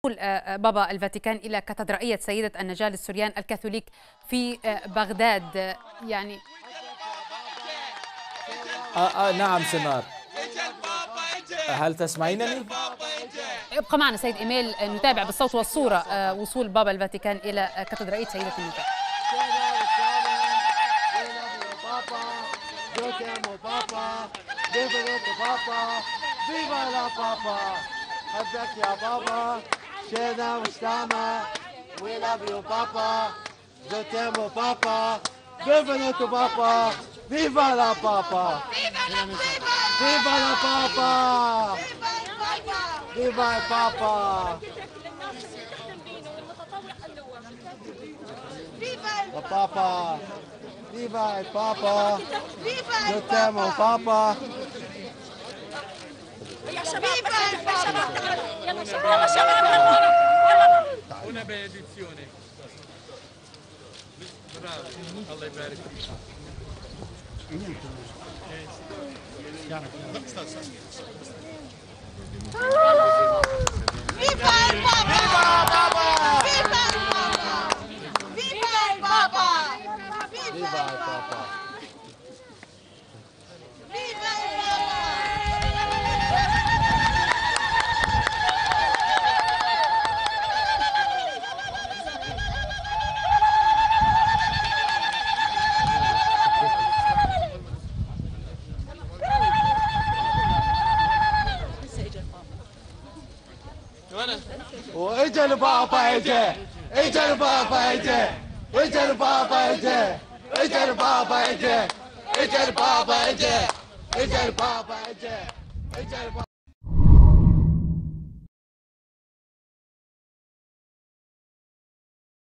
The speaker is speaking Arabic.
يدخل بابا الفاتيكان إلى كاتدرائية سيدة النجاة للسوريان الكاثوليك في بغداد. يعني نعم سنار، هل تسمعينني؟ ابقى معنا سيد إيميل نتابع بالصوت والصورة وصول بابا الفاتيكان إلى كاتدرائية سيدة النجاة. حبك يا بابا، شينا وسلامة. We love you Papa. Je t'aime Papa. Bienvenue to Papa. Viva la Papa. Viva la Papa. Viva el Papa. La Papa. Viva el Papa. Je t'aime Papa. يا شباب يلا شباب una benedizione. Bravo, Allah يبارك فيك. Viva el Papa! Viva el Papa! Viva el Papa! Viva el Papa. Viva el Papa! واجا البابا اجا، اجا البابا اجا، اجا البابا اجا، اجا البابا اجا، اجا البابا اجا، اجا البابا اجا، اجا البابا